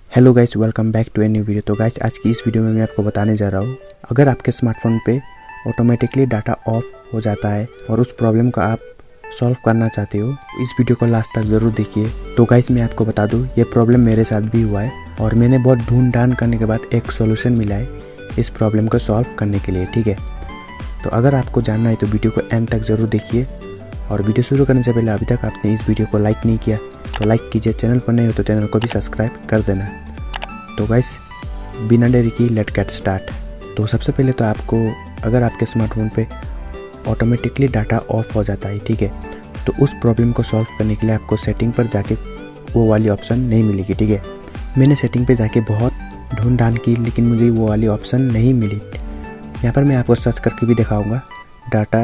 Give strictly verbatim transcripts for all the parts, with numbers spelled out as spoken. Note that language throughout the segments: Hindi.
Hello guys, welcome back to a new video. तो गाइस, आज की इस वीडियो में मैं आपको बताने जा रहा हूँ, अगर आपके स्मार्टफोन पे ऑटोमेटिकली डाटा ऑफ हो जाता है और उस प्रॉब्लम का आप सॉल्व करना चाहते हो, इस वीडियो को लास्ट तक ज़रूर देखिए। तो गाइस, मैं आपको बता दूँ, ये प्रॉब्लम मेरे साथ भी हुआ है और मैंने बहुत ढूंढ ढांड करने के बाद एक सोल्यूशन मिला है इस प्रॉब्लम को सॉल्व करने के लिए। ठीक है, तो अगर आपको जानना है तो वीडियो को एंड तक ज़रूर देखिए। और वीडियो शुरू करने से पहले अभी तक आपने इस वीडियो को लाइक नहीं किया तो लाइक कीजिए, चैनल पर नहीं हो तो चैनल को भी सब्सक्राइब कर देना। तो गाइस, बिना देरी की लेट गेट स्टार्ट। तो सबसे पहले तो आपको, अगर आपके स्मार्टफोन पे ऑटोमेटिकली डाटा ऑफ हो जाता है, ठीक है, तो उस प्रॉब्लम को सॉल्व करने के लिए आपको सेटिंग पर जाके वो वाली ऑप्शन नहीं मिलेगी। ठीक है, मैंने सेटिंग पे जाके बहुत ढूंढ ढांड की लेकिन मुझे वो वाली ऑप्शन नहीं मिली। यहाँ पर मैं आपको सर्च करके भी दिखाऊंगा, डाटा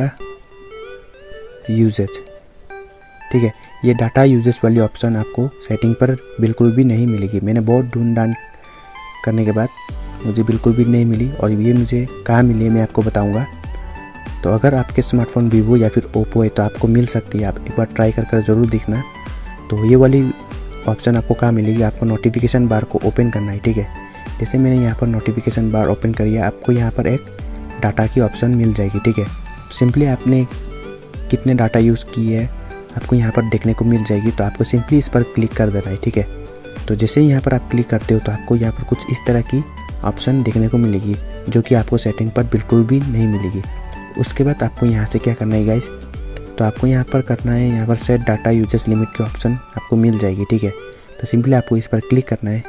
यूजेज। ठीक है, ये डाटा यूजेज वाली ऑप्शन आपको सेटिंग पर बिल्कुल भी नहीं मिलेगी। मैंने बहुत ढूंढ ढांड करने के बाद मुझे बिल्कुल भी नहीं मिली और ये मुझे कहाँ मिली है मैं आपको बताऊंगा। तो अगर आपके स्मार्टफोन वीवो या फिर ओप्पो है तो आपको मिल सकती है, आप एक बार ट्राई कर कर ज़रूर देखना। तो ये वाली ऑप्शन आपको कहाँ मिलेगी, आपको नोटिफिकेशन बार को ओपन करना है। ठीक है, जैसे मैंने यहाँ पर नोटिफिकेशन बार ओपन करी है, आपको यहाँ पर एक डाटा की ऑप्शन मिल जाएगी। ठीक है, सिंपली आपने कितने डाटा यूज़ किए है आपको यहाँ पर देखने को मिल जाएगी। तो आपको सिंपली इस पर क्लिक कर देना है। ठीक है, तो जैसे ही यहाँ पर आप क्लिक करते हो तो आपको यहाँ पर कुछ इस तरह की ऑप्शन देखने को मिलेगी जो कि आपको सेटिंग पर बिल्कुल भी नहीं मिलेगी। उसके बाद आपको यहाँ से क्या करना है गाइस, तो आपको यहाँ पर करना है, यहाँ पर सेट डाटा यूजेस लिमिट की ऑप्शन आपको मिल जाएगी। ठीक है, तो सिंपली आपको इस पर क्लिक करना है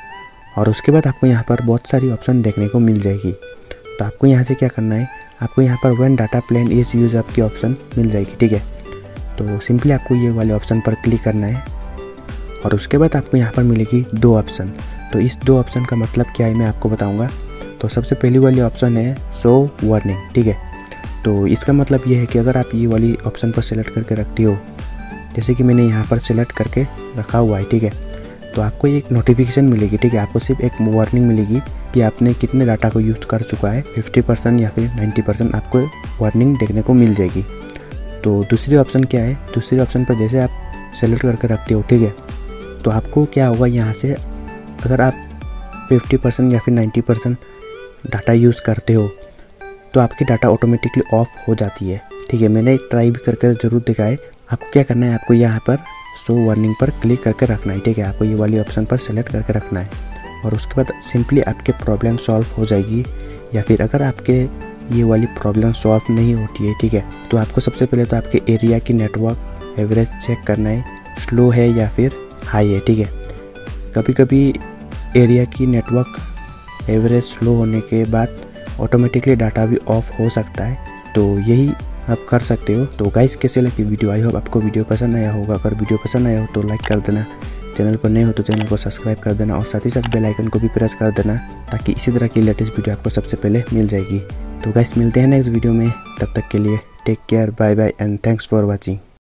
और उसके बाद आपको यहाँ पर बहुत सारी ऑप्शन देखने को मिल जाएगी। तो आपको यहाँ से क्या करना है, आपको यहाँ पर one data plan is use up की ऑप्शन मिल जाएगी। ठीक है, तो सिंपली आपको ये वाले ऑप्शन पर क्लिक करना है और उसके बाद आपको यहाँ पर मिलेगी दो ऑप्शन। तो इस दो ऑप्शन का मतलब क्या है मैं आपको बताऊँगा। तो सबसे पहली वाली ऑप्शन है शो वार्निंग। ठीक है, तो इसका मतलब ये है कि अगर आप ये वाली ऑप्शन पर सेलेक्ट करके रखती हो, जैसे कि मैंने यहाँ पर सेलेक्ट करके रखा हुआ है, ठीक है, तो आपको एक नोटिफिकेशन मिलेगी। ठीक है, आपको सिर्फ एक वार्निंग मिलेगी कि आपने कितने डाटा को यूज़ कर चुका है, फिफ्टी परसेंट या फिर नाइन्टी परसेंट आपको वार्निंग देखने को मिल जाएगी। तो दूसरी ऑप्शन क्या है, दूसरी ऑप्शन पर जैसे आप सेलेक्ट करके रखते हो, ठीक है, तो आपको क्या होगा, यहाँ से अगर आप फिफ्टी परसेंट या फिर नाइन्टी परसेंट डाटा यूज़ करते हो तो आपकी डाटा ऑटोमेटिकली ऑफ हो जाती है। ठीक है, मैंने एक ट्राई भी करके ज़रूर देखा है। आपको क्या करना है, आपको यहाँ पर शो वार्निंग पर क्लिक करके रखना है। ठीक है, आपको ये वाली ऑप्शन पर सेलेक्ट करके रखना है और उसके बाद सिंपली आपके प्रॉब्लम सॉल्व हो जाएगी। या फिर अगर आपके ये वाली प्रॉब्लम सॉल्व नहीं होती है, ठीक है, तो आपको सबसे पहले तो आपके एरिया की नेटवर्क एवरेज चेक करना है, स्लो है या फिर हाई है। ठीक है, कभी कभी एरिया की नेटवर्क एवरेज स्लो होने के बाद ऑटोमेटिकली डाटा भी ऑफ हो सकता है, तो यही आप कर सकते हो। तो गाइस, कैसे लगी वीडियो, आई होप आपको वीडियो पसंद आया होगा। अगर वीडियो पसंद आया हो तो लाइक कर देना, चैनल पर नए हो तो चैनल को सब्सक्राइब कर देना और साथ ही साथ बेल आइकन को भी प्रेस कर देना ताकि इसी तरह की लेटेस्ट वीडियो आपको सबसे पहले मिल जाएगी। तो गाइस, मिलते हैं नेक्स्ट वीडियो में, तब तक के लिए take care, bye bye and thanks for watching.